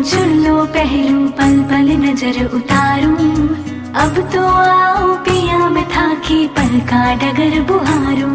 चुन लो पहलू पल पल नजर उतारूं। अब तो आओ पिया मैं था कि पल का डगर बुहारूं।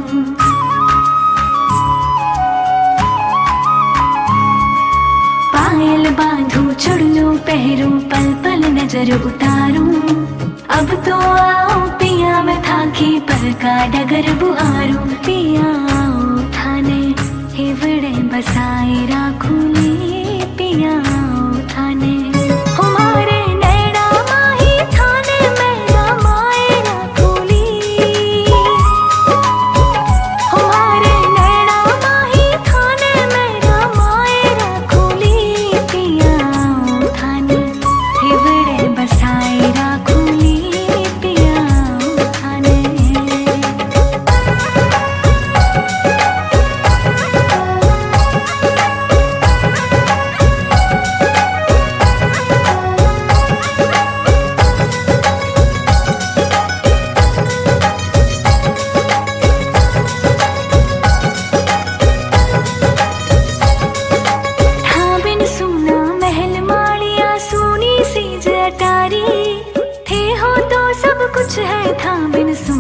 पायल बांधू चुन लो पहरूं पल पल नजर उतारूं। अब तो आओ पिया मैं था कि पल का डगर बुहारूं। पिया आओ थाने हिवड़े बसाए राखूली। पिया आओ थाने हमारे नैना माही थाने मेरा माए राखूली। हमारे नैना माही थाने मेरा माए राखूली। पिया आओ थाने हिवड़े बसाए राखूली। पिया आओ थाने। थे हो तो सब कुछ है था बिन